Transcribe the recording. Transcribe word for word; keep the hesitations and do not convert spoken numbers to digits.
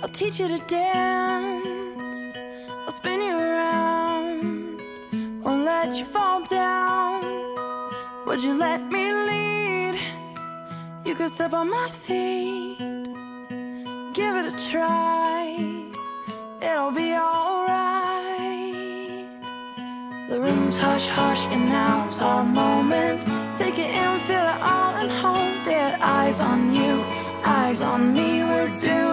I'll teach you to dance, I'll spin you around, won't let you fall down. Would you let me lead? You could step on my feet, give it a try, it'll be alright. The room's hush hush and now's our moment. Take it in, feel it all and hold it. Eyes on you, eyes on me, we're doomed.